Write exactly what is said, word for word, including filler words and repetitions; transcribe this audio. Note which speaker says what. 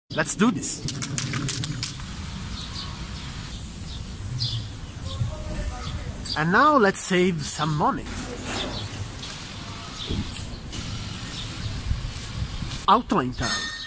Speaker 1: Let's do this! And now let's save some money. Outline time.